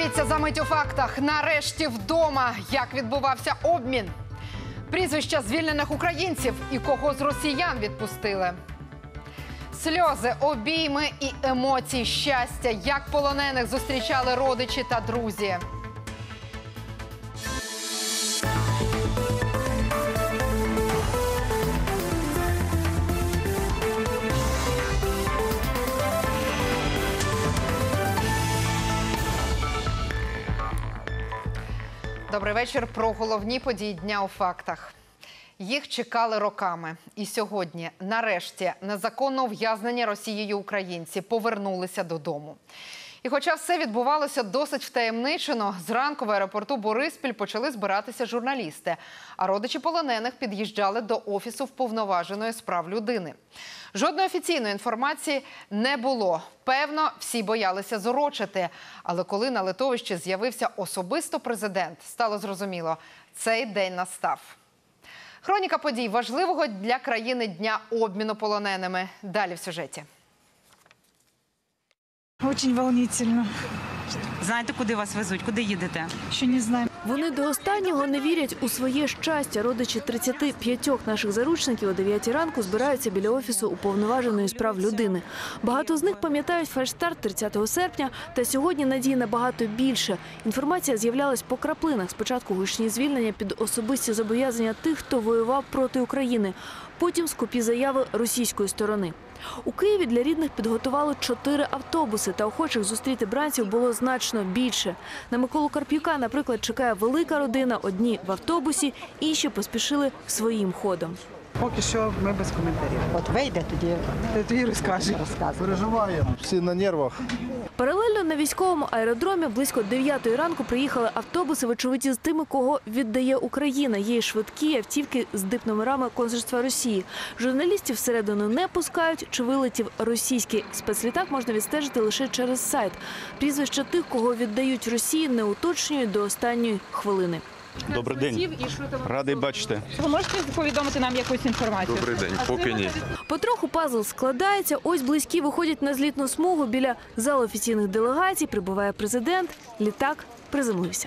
Дивіться за мить у фактах. Нарешті вдома. Як відбувався обмін? Прізвища звільнених українців і кого з росіян відпустили? Сльози, обійми і емоції щастя. Як полонених зустрічали родичі та друзі? Добрий вечір. Про головні події дня у фактах. Їх чекали роками. І сьогодні, нарешті, незаконно ув'язнені Росією українці повернулися додому. І хоча все відбувалося досить втаємничено, зранку в аеропорту Бориспіль почали збиратися журналісти, а родичі полонених під'їжджали до Офісу Вповноваженої з прав людини. Жодної офіційної інформації не було. Певно, всі боялися зорочити. Але коли на литовищі з'явився особисто президент, стало зрозуміло – цей день настав. Хроніка подій важливого для країни дня обміну полоненими. Далі в сюжеті. Очень волнительно. Знаєте, куди вас везуть? Куди їдете? Ще не знаю. Вони до останнього не вірять у своє щастя. Родичі 35 наших заручників о 9 ранку збираються біля Офісу Уповноваженої з прав людини. Багато з них пам'ятають фальшстарт 30 серпня, та сьогодні надії набагато більше. Інформація з'являлась по краплинах. Спочатку гучні звільнення під особисті зобов'язання тих, хто воював проти України. Потім скупі заяви російської сторони. У Києві для рідних підготували 4 автобуси, та охочих зустріти бранців було значно більше. На Миколу Карп'юка, наприклад, чекає велика родина, одні в автобусі, інші поспішили своїм ходом. Поки що ми без коментарів. От вийде Тоді розкаже. Переживаємо, всі на нервах. Паралельно на військовому аеродромі близько 9 ранку приїхали автобуси, вочевидь, з тими, кого віддає Україна. Є й швидкі автівки з дипномерами консульства Росії. Журналістів всередину не пускають. Чи вилетів російський спецлітак, можна відстежити лише через сайт. Прізвища тих, кого віддають Росії, не уточнюють до останньої хвилини. Добрий день. Радий бачити. Ви можете повідомити нам якусь інформацію? Добрий день, поки ні. Потроху пазл складається. Ось близькі виходять на злітну смугу. Біля залу офіційних делегацій прибуває президент. Літак приземлився.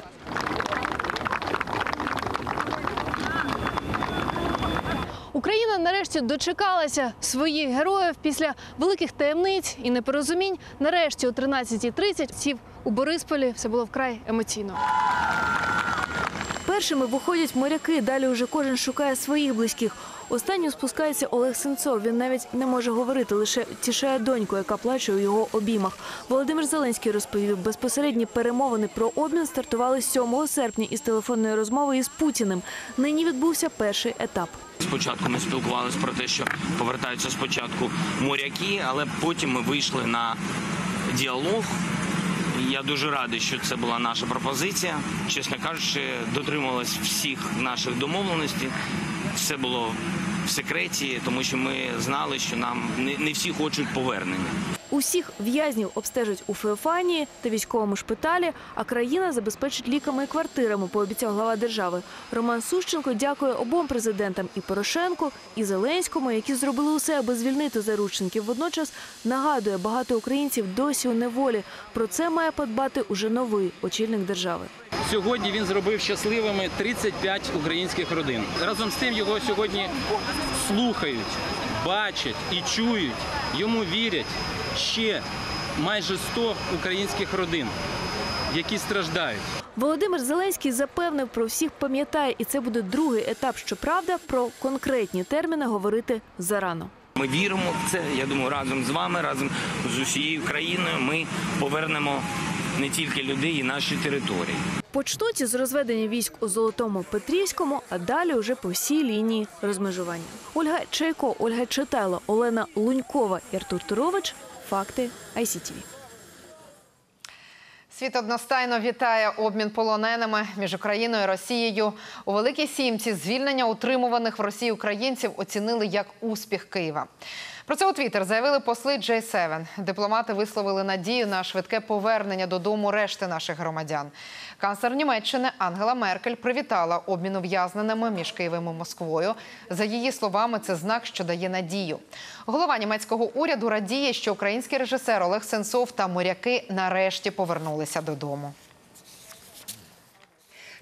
Україна нарешті дочекалася своїх героїв після великих таємниць і непорозумінь. Нарешті о 13:30 сів у Борисполі. Все було вкрай емоційно. Першими виходять моряки, далі вже кожен шукає своїх близьких. Останнім спускається Олег Сенцов. Він навіть не може говорити, лише втішає доньку, яка плаче у його обіймах. Володимир Зеленський розповів, безпосередні перемовини про обмін стартували 7 серпня із телефонної розмови із Путіним. Нині відбувся перший етап. Спочатку ми спілкувалися про те, що повертаються спочатку моряки, але потім ми вийшли на діалог. Я дуже радий, що це була наша пропозиція. Чесно кажучи, дотримувалися всіх наших домовленостей. Все було в секреті, тому що ми знали, що нам не всі хочуть повернення. Усіх в'язнів обстежать у Феофанії та військовому шпиталі, а країна забезпечить ліками і квартирами, пообіцяв глава держави. Роман Сущенко дякує обом президентам, і Порошенку, і Зеленському, які зробили усе, аби звільнити заручників. Водночас нагадує, багато українців досі у неволі. Про це має подбати уже новий очільник держави. Сьогодні він зробив щасливими 35 українських родин. Разом з тим його сьогодні слухають, бачать і чують, йому вірять ще майже 100 українських родин, які страждають. Володимир Зеленський запевнив, про всіх пам'ятає, і це буде другий етап. Щоправда, про конкретні терміни говорити зарано. Ми віримо в це, я думаю, разом з вами, разом з усією країною ми повернемо не тільки людей, і наші території. Почнуть із розведення військ у Золотому Петрівському, а далі уже по всій лінії розмежування. Ольга Чайко, Ольга Читайло, Олена Лунькова і Артур Турович. Факти ICTV. Світ одностайно вітає обмін полоненими між Україною і Росією. У Великій Сімці звільнення утримуваних в Росії українців оцінили як успіх Києва. Про це у Твіттер заявили посли G7. Дипломати висловили надію на швидке повернення додому решти наших громадян. Канцлер Німеччини Ангела Меркель привітала обмін ув'язненими між Києвом і Москвою. За її словами, це знак, що дає надію. Голова німецького уряду радіє, що український режисер Олег Сенцов та моряки нарешті повернулися додому.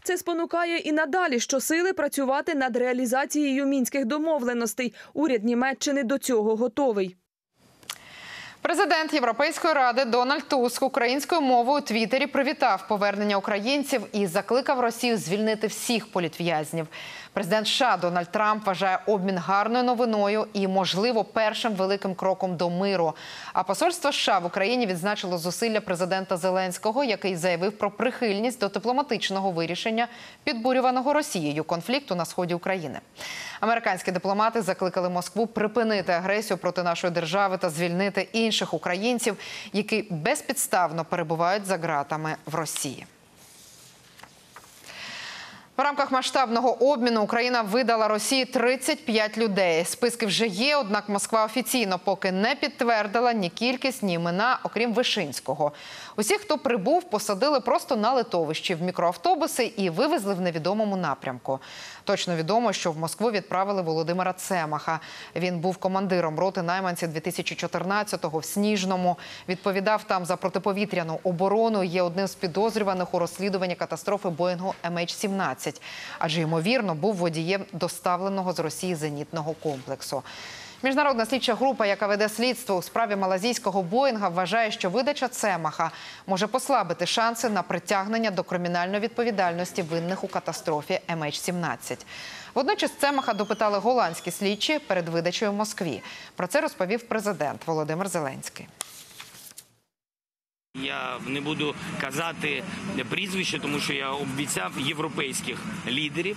Це спонукає і надалі щосили працювати над реалізацією мінських домовленостей. Уряд Німеччини до цього готовий. Президент Європейської ради Дональд Туск українською мовою у Твіттері привітав повернення українців і закликав Росію звільнити всіх політв'язнів. Президент США Дональд Трамп вважає обмін гарною новиною і, можливо, першим великим кроком до миру. А посольство США в Україні відзначило зусилля президента Зеленського, який заявив про прихильність до дипломатичного вирішення підбурюваного Росією конфлікту на сході України. Американські дипломати закликали Москву припинити агресію проти нашої держави та звільнити інших українців, які безпідставно перебувають за ґратами в Росії. В рамках масштабного обміну Україна видала Росії 35 людей. Списки вже є, однак Москва офіційно поки не підтвердила ні кількість, ні імена, окрім Вишинського. Усіх, хто прибув, посадили просто на литовищі в мікроавтобуси і вивезли в невідомому напрямку. Точно відомо, що в Москву відправили Володимира Цемаха. Він був командиром роти найманців 2014-го в Сніжному. Відповідав там за протиповітряну оборону і є одним з підозрюваних у розслідуванні катастрофи Боїнгу MH17. Адже, ймовірно, був водієм доставленого з Росії зенітного комплексу. Міжнародна слідча група, яка веде слідство у справі малазійського Боїнга, вважає, що видача Цемаха може послабити шанси на притягнення до кримінальної відповідальності винних у катастрофі MH17. Водночас Цемаха допитали голландські слідчі перед видачею в Москві. Про це розповів президент Володимир Зеленський. Я не буду казати прізвище, тому що я обіцяв європейських лідерів,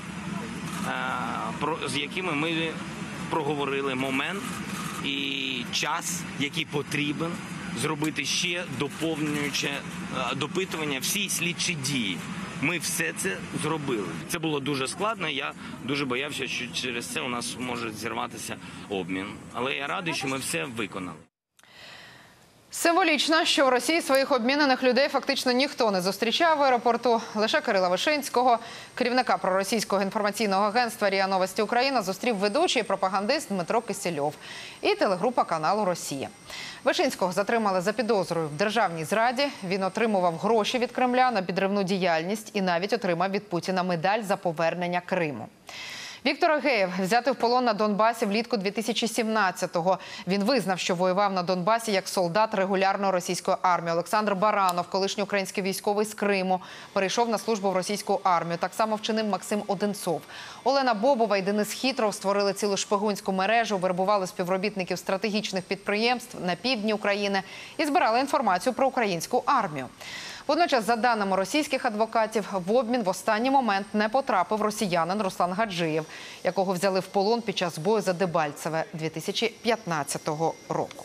з якими ми проговорили момент і час, який потрібен зробити ще доповнююче допитування, всі слідчі дії. Ми все це зробили. Це було дуже складно, я дуже боявся, що через це у нас може зірватися обмін. Але я радий, що ми все виконали. Символічно, що в Росії своїх обмінених людей фактично ніхто не зустрічав в аеропорту. Лише Кирила Вишинського, керівника проросійського інформаційного агентства «РІА Новості Україна», зустрів ведучий і пропагандист Дмитро Кисельов і телегрупа каналу «Росія». Вишинського затримали за підозрою в державній зраді. Він отримував гроші від Кремля на підривну діяльність і навіть отримав від Путіна медаль за повернення Криму. Віктор Агеєв взятий в полон на Донбасі влітку 2017-го. Він визнав, що воював на Донбасі як солдат регулярної російської армії. Олександр Баранов, колишній український військовий з Криму, перейшов на службу в російську армію. Так само вчинив Максим Одинцов. Олена Бобова і Денис Хітров створили цілу шпигунську мережу, вербували співробітників стратегічних підприємств на півдні України і збирали інформацію про українську армію. Водночас, за даними російських адвокатів, в обмін в останній момент не потрапив росіянин Руслан Гаджиєв, якого взяли в полон під час бою за Дебальцеве 2015 року.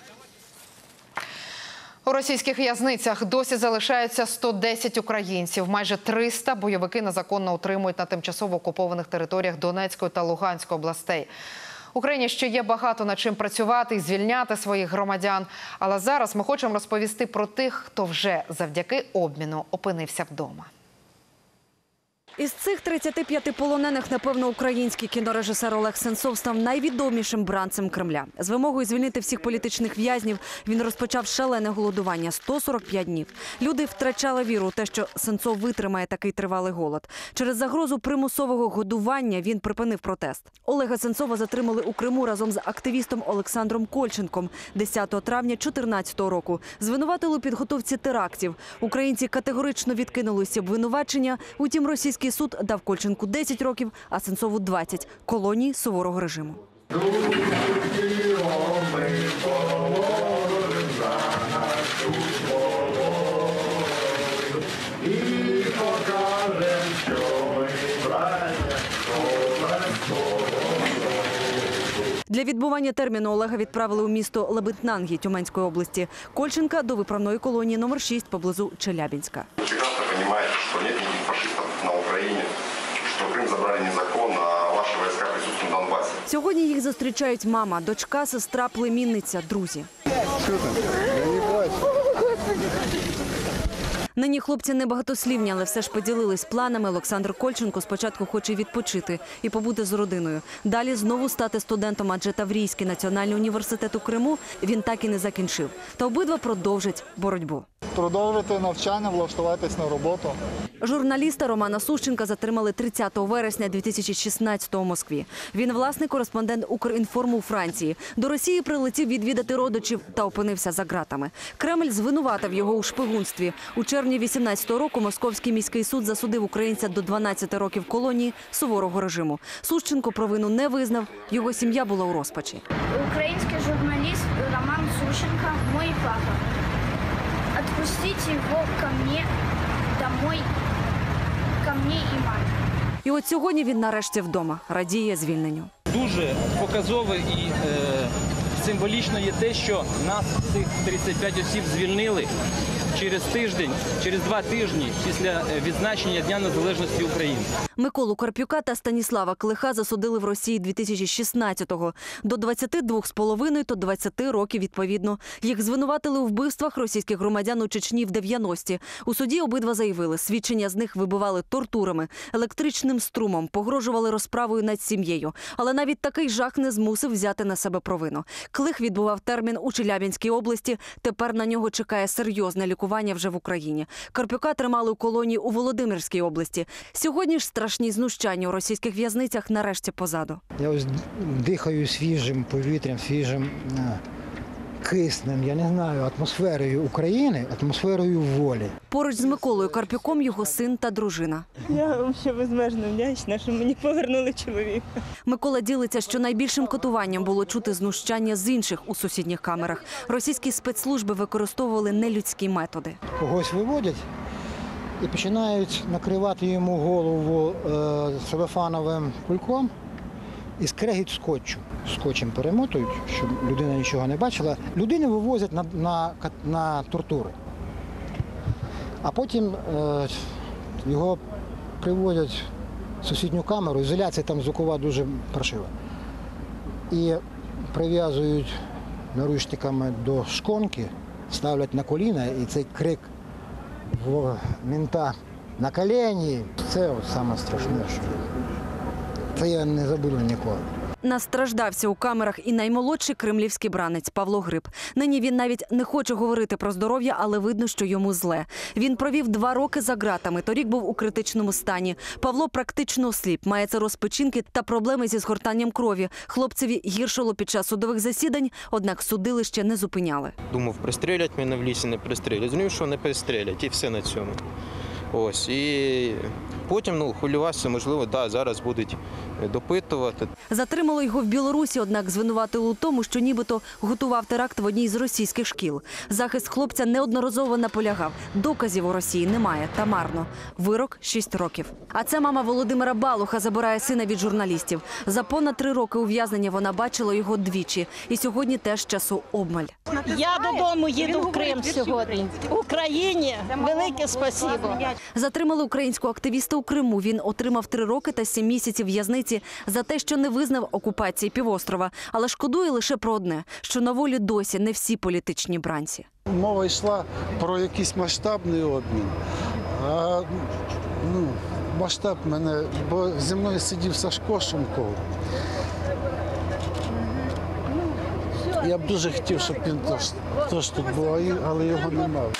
У російських в'язницях досі залишаються 110 українців. Майже 300 бойовики незаконно утримують на тимчасово окупованих територіях Донецької та Луганської областей. Україні ще є багато над чим працювати і звільняти своїх громадян. Але зараз ми хочемо розповісти про тих, хто вже завдяки обміну опинився вдома. Із цих 35 полонених, напевно, український кінорежисер Олег Сенцов став найвідомішим бранцем Кремля. З вимогою звільнити всіх політичних в'язнів він розпочав шалене голодування – 145 днів. Люди втрачали віру у те, що Сенцов витримає такий тривалий голод. Через загрозу примусового годування він припинив протест. Олега Сенцова затримали у Криму разом з активістом Олександром Кольченком 10 травня 2014 року. Звинуватили у підготовці терактів. Українці категорично відкинули всі обвинувачення, утім російський суд дав Кольченку 10 років, а Сенцову 20 – колонії суворого режиму. Для відбування терміну Олега відправили у місто Лабытнанги Тюменської області. Кольченка – до виправної колонії номер 6 поблизу Челябинська. Прекрасно розумієте, що немає ніяких фашистів на Україні, що Крим забрали незаконно, а ваші війська присутствують на Донбасі. Сьогодні їх зустрічають мама, дочка, сестра, племінниця, друзі. Що там? Я не плачу. Нині хлопці небагатослівні, але все ж поділились планами. Олександр Кольченко спочатку хоче відпочити і побути з родиною. Далі знову стати студентом, адже Таврійський національний університет у Криму він так і не закінчив. Та обидва продовжать боротьбу. Продовжуйте навчання, влаштуватись на роботу. Журналіста Романа Сущенка затримали 30 вересня 2016-го у Москві. Він власник-кореспондент Укрінформу у Франції. До Росії прилетів відвідати родичів та опинився за ґратами. Кремль звинуватив його у шпигунстві. У червні 18-го року Московський міський суд засудив українця до 12 років колонії суворого режиму. Сущенко провину не визнав, його сім'я була у розпачі. Український журналіст Роман Сущенко – мій папа. Отпустите его ко мне домой, ко мне и маме. І от сьогодні він нарешті вдома, радіє звільненню. Дуже показово і символічно є те, що нас, цих 35 осіб, звільнили через тиждень, через 2 тижні після відзначення Дня Незалежності України. Миколу Карпюка та Станіслава Клиха засудили в Росії 2016-го. До 22,5 та 20 років відповідно. Їх звинуватили у вбивствах російських громадян у Чечні в 90-ті. У суді обидва заявили, свідчення з них вибивали тортурами, електричним струмом, погрожували розправою над сім'єю. Але навіть такий жах не змусив взяти на себе провину. Клих відбував термін у Челябинській області. Тепер на нього чекає серйозне лікування вже в Україні. Карпюка тримали у колонії у Володимирській області. Сьогодні ж страшні знущання у російських в'язницях нарешті позаду. Я ось дихаю свіжим повітрям, свіжим киснем, я не знаю, атмосферою України, атмосферою волі. Поруч з Миколою Карпюком його син та дружина. Я взагалі безмежно вдячна, що мені повернули чоловіка. Микола ділиться, що найбільшим катуванням було чути знущання з інших у сусідніх камерах. Російські спецслужби використовували нелюдські методи. Когось виводять і починають накривати йому голову целофановим кульком і скрегіть скотчу. Скотчем перемотують, щоб людина нічого не бачила. Людину вивозять на тортури. А потім його приводять в сусідню камеру, ізоляція там звукова дуже паршива. І прив'язують наручниками до шконки, ставлять на коліна, і цей крик в мента на колені. Це от саме страшне, що це я не забуду ніколи. Настраждався у камерах і наймолодший кремлівський бранець Павло Гриб. Нині він навіть не хоче говорити про здоров'я, але видно, що йому зле. Він провів 2 роки за ґратами, торік був у критичному стані. Павло практично осліп, має цироз печінки та проблеми зі згортанням крові. Хлопцеві гіршало під час судових засідань, однак судилище не зупиняли. Думав, пристрелять мене в лісі, не пристрелять. Зрозумів, що не пристрелять, і все на цьому. Ось, і потім хвилювався, можливо, зараз будуть допитувати. Затримали його в Білорусі, однак звинуватили у тому, що нібито готував теракт в одній з російських шкіл. Захист хлопця неодноразово наполягав. Доказів у Росії немає, та марно. Вирок 6 років. А це мама Володимира Балуха забирає сина від журналістів. За понад 3 роки ув'язнення вона бачила його двічі. І сьогодні теж часу обмаль. Я додому їду в Крим сьогодні. Україні велике спасибо. Затримали українського активіста у Криму. Він отримав 3 роки та 7 місяців в'язниці за те, що не визнав окупації півострова. Але шкодує лише про одне, що на волі досі не всі політичні бранці. Мова йшла про якийсь масштабний обмін. Масштаб мене, бо зі мною сидів Сашко Шумков. Я б дуже хотів, щоб він теж тут був, але його немає.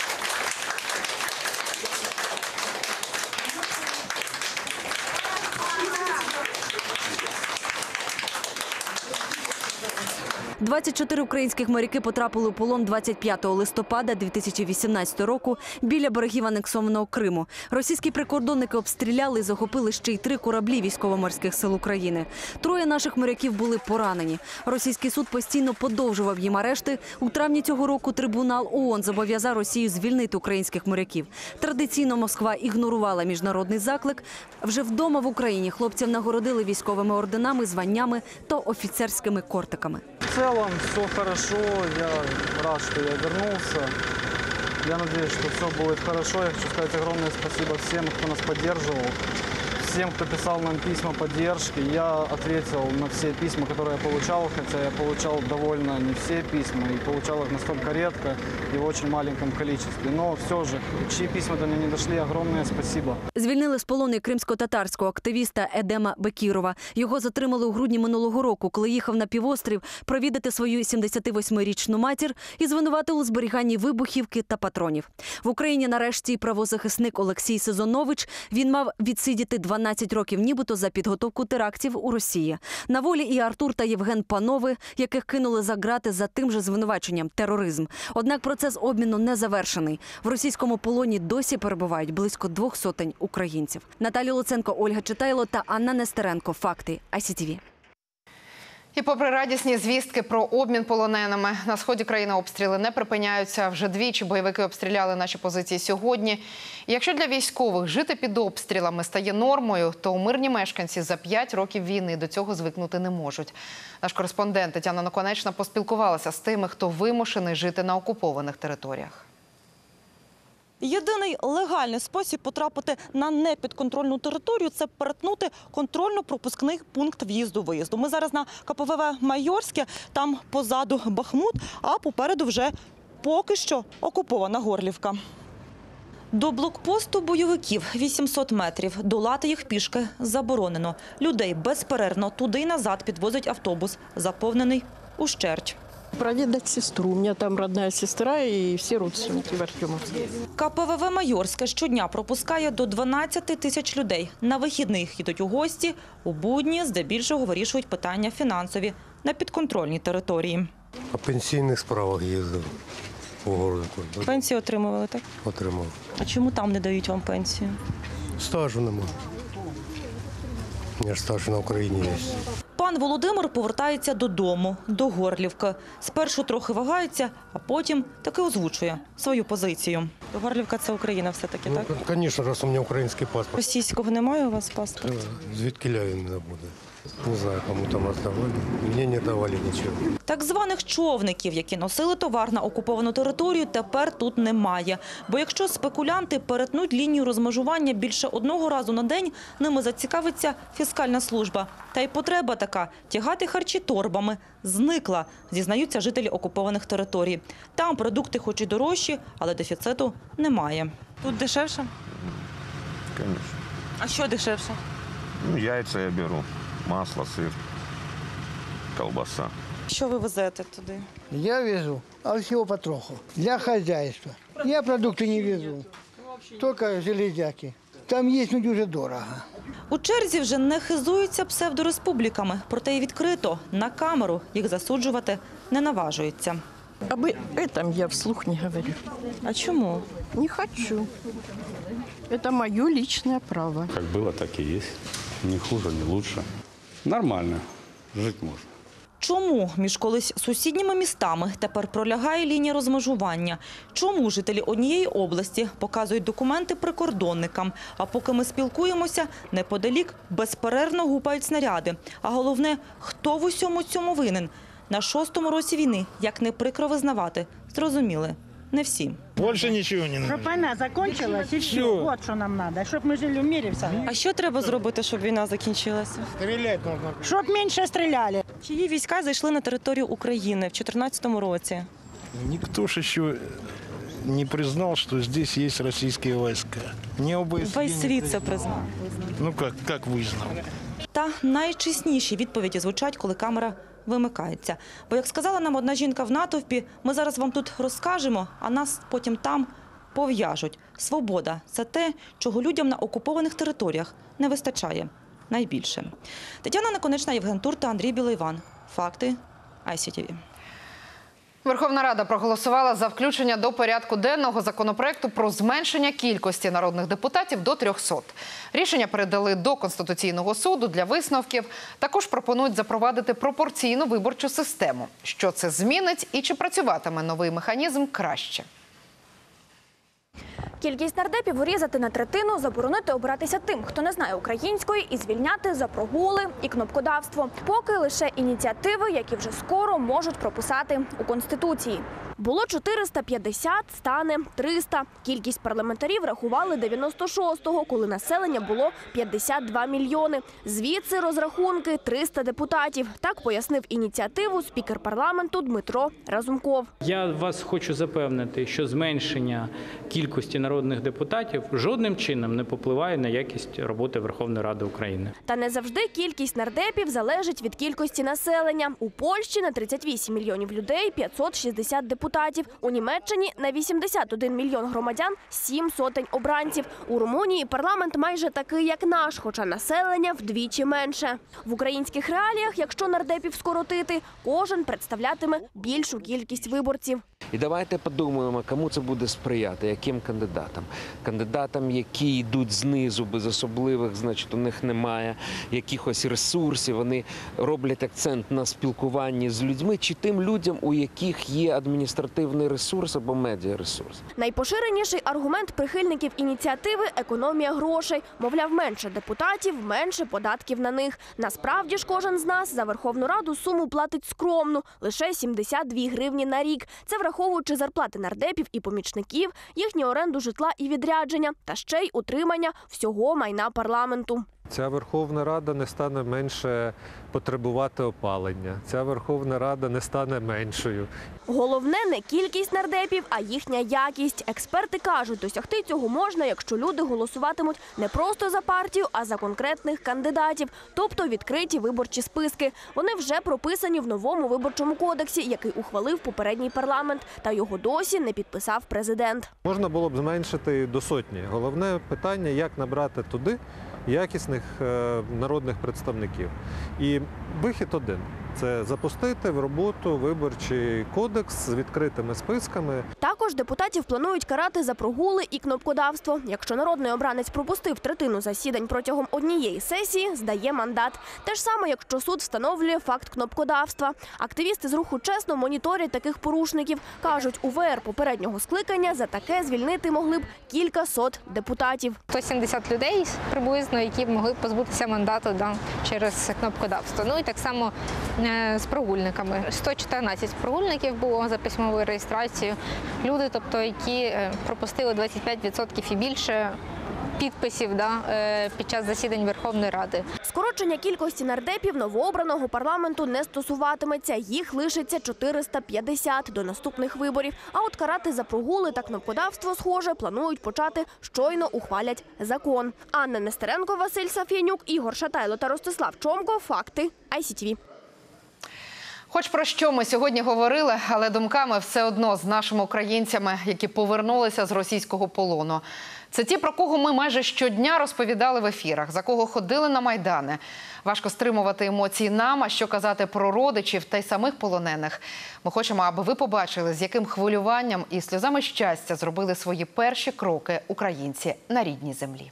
– 24 українських моряки потрапили у полон 25 листопада 2018 року біля берегів анексованого Криму. Російські прикордонники обстріляли і захопили ще й 3 кораблі військово-морських сил України. 3 наших моряків були поранені. Російський суд постійно подовжував їм арешти. У травні цього року трибунал ООН зобов'язав Росію звільнити українських моряків. Традиційно Москва ігнорувала міжнародний заклик. Вже вдома в Україні хлопців нагородили військовими орденами, званнями та офіцерськими кортиками. В целом все хорошо, я рад, что я вернулся. Я надеюсь, что все будет хорошо. Я хочу сказать огромное спасибо всем, кто нас поддерживал, всем, кто писал нам письма поддержки. Я ответил на все письма, которые я получал, хотя я получал довольно не все письма и получал их настолько редко и в очень маленьком количестве. Но все же, чьи письма до меня не дошли, огромное спасибо. Звільнили з полону кримсько-татарського активіста Едема Бекірова. Його затримали у грудні минулого року, коли їхав на півострів провідати свою 78-річну матір і звинуватили у зберіганні вибухівки та патронів. В Україні нарешті правозахисник Олексій Сезонович. Він мав відсидіти 12 років нібито за підготовку терактів у Росії. На волі і Артур та Євген Панови, яких кинули за ґрати за тим же звинуваченням – тероризм. Однак процес обміну не завершений. В російському полоні досі перебувають близько 200 українців. Наталія Луценко, Ольга Читайло та Анна Нестеренко. Факти ICTV. І попри радісні звістки про обмін полоненими, на сході країни обстріли не припиняються. Вже двічі бойовики обстріляли наші позиції сьогодні. І якщо для військових жити під обстрілами стає нормою, то мирні мешканці за 5 років війни до цього звикнути не можуть. Наш кореспондент Тетяна Наконечна поспілкувалася з тими, хто вимушений жити на окупованих територіях. Єдиний легальний спосіб потрапити на непідконтрольну територію – це перетнути контрольно-пропускний пункт в'їзду-виїзду. Ми зараз на КПВВ Майорське, там позаду Бахмут, а попереду вже поки що окупована Горлівка. До блокпосту бойовиків 800 метрів. Долати їх пішки заборонено. Людей безперервно туди й назад підвозить автобус, заповнений ущерть. Проведать сестру. У меня там родная сестра и все родственники в Артемовске. КПВВ Майорське щодня пропускає до 12 тисяч людей. На вихідних їдуть у гості, у будні здебільшого вирішують питання фінансові на підконтрольній території. По пенсійних справах їздив у городу. Пенсію отримували, так? Отримав. А чому там не дають вам пенсію? Стажу нема. У мене ж стаж на Україні є. Пан Володимир повертається додому, до Горлівки. Спершу трохи вагається, а потім таки озвучує свою позицію. Горлівка – це Україна все-таки, так? Ну, звісно, раз у мене український паспорт. Російського немає у вас паспорта? Звідки він не буде? Не знаю, кому там роздавали. Мені не давали нічого. Так званих човників, які носили товар на окуповану територію, тепер тут немає. Бо якщо спекулянти перетнуть лінію розмежування більше одного разу на день, ними зацікавиться фіскальна служба. Та й потреба така – тягати харчі торбами – зникла, зізнаються жителі окупованих територій. Там продукти хоч і дорожчі, але дефіциту немає. Тут дешевше? Звісно. А що дешевше? Ну, яйця я беру, масло, сир, колбаса. Що ви везете туди? Я везу, а всего потроху. Для хозяйства. Я продукты не везу, только железяки. Там есть, но дуже дорого. У черзі вже не хизуються псевдореспубліками, проте й відкрито, на камеру їх засуджувати не наважуються. Об этом я вслух не говорю. А чому? Не хочу. Это мое личное право. Как было, так и есть. Не хуже, не лучше. Нормально. Жить можно. Чому між колись сусідніми містами тепер пролягає лінія розмежування? Чому жителі однієї області показують документи прикордонникам? А поки ми спілкуємося, неподалік безперервно гупають снаряди. А головне, хто в усьому цьому винен? На 6-му році війни, як не прикро визнавати, зрозуміли не всі. Більше нічого не треба. Щоб війна закінчилась і все. От що нам треба, щоб ми жили в мирі всі. А що треба зробити, щоб війна закінчилася? Стріляти можна. Щоб менше стріляли. Чиї війська зайшли на територію України в 2014 році? Ніхто ж ще не признав, що тут є російські війська. Весь світ це признав. Ну як визнав? Та найчесніші відповіді звучать, коли камера вимикається. Бо, як сказала нам одна жінка в натовпі, ми зараз вам тут розкажемо, а нас потім там пов'яжуть. Свобода – це те, чого людям на окупованих територіях не вистачає найбільше. Тетяна Наконечна, Євген Тур та Андрій Білоїван. Факти ICTV. Верховна Рада проголосувала за включення до порядку денного законопроекту про зменшення кількості народних депутатів до 300. Рішення передали до Конституційного суду для висновків. Також пропонують запровадити пропорційну виборчу систему. Що це змінить і чи працюватиме новий механізм краще? Кількість нардепів урізати на третину, заборонити обиратися тим, хто не знає української, і звільняти за прогули і кнопкодавство. Поки лише ініціативи, які вже скоро можуть прописати у Конституції. Було 450, стане 300. Кількість парламентарів рахували 96-го, коли населення було 52 мільйони. Звідси розрахунки 300 депутатів. Так пояснив ініціативу спікер парламенту Дмитро Разумков. Я вас хочу запевнити, що зменшення кількості народних депутатів жодним чином не попливає на якість роботи Верховної Ради України. Та не завжди кількість нардепів залежить від кількості населення. У Польщі на 38 мільйонів людей 560 депутатів. У Німеччині на 81 мільйон громадян 7 сотень обранців. У Румунії парламент майже такий, як наш, хоча населення вдвічі менше. В українських реаліях, якщо нардепів скоротити, кожен представлятиме більшу кількість виборців. І давайте подумаємо, кому це буде сприяти, яким кандидатам. Кандидатам, які йдуть знизу, без особливих, значить, у них немає якихось ресурсів, вони роблять акцент на спілкуванні з людьми, чи тим людям, у яких є адміністративний ресурс або медіаресурс. Найпоширеніший аргумент прихильників ініціативи – економія грошей. Мовляв, менше депутатів, менше податків на них. Насправді ж кожен з нас за Верховну Раду суму платить скромну – лише 72 гривні на рік. Це враховуючи зарплати нардепів і помічників, їхню оренду житла і відрядження, та ще й утримання всього майна парламенту. Ця Верховна Рада не стане менше потребувати опалення. Ця Верховна Рада не стане меншою. Головне не кількість нардепів, а їхня якість. Експерти кажуть, досягти цього можна, якщо люди голосуватимуть не просто за партію, а за конкретних кандидатів, тобто відкриті виборчі списки. Вони вже прописані в новому виборчому кодексі, який ухвалив попередній парламент, та його досі не підписав президент. Можна було б зменшити до сотні. Головне питання, як набрати туди якісних народних представників. І вихід один – це запустити в роботу виборчий кодекс з відкритими списками. Також депутатів планують карати за прогули і кнопкодавство. Якщо народний обранець пропустив третину засідань протягом однієї сесії, здає мандат. Те ж саме, якщо суд встановлює факт кнопкодавства. Активісти з руху «Чесно» моніторять таких порушників. Кажуть, у ВР попереднього скликання за таке звільнити могли б кілька сот депутатів. 170 людей приблизно, які могли б позбутися мандату через кнопкодавство. Ну і так само з прогульниками. 114 прогульників було за письмовою реєстрацією. Люди, тобто, які пропустили 25% і більше підписів під час засідань Верховної Ради. Скорочення кількості нардепів новообраного парламенту не стосуватиметься. Їх лишиться 450 до наступних виборів. А от карати за прогули та кнопкодавство, схоже, планують почати, щойно ухвалять закон. Анна Нестеренко, Василь Саф'янюк, Ігор Шатайло та Ростислав Чомко. Факти ICTV. Хоч про що ми сьогодні говорили, але думками все одно з нашими українцями, які повернулися з російського полону. Це ті, про кого ми майже щодня розповідали в ефірах, за кого ходили на Майдани. Важко стримувати емоції нам, а що казати про родичів та й самих полонених. Ми хочемо, аби ви побачили, з яким хвилюванням і сльозами щастя зробили свої перші кроки українці на рідній землі.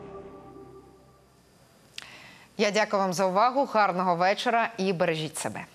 Я дякую вам за увагу, гарного вечора і бережіть себе.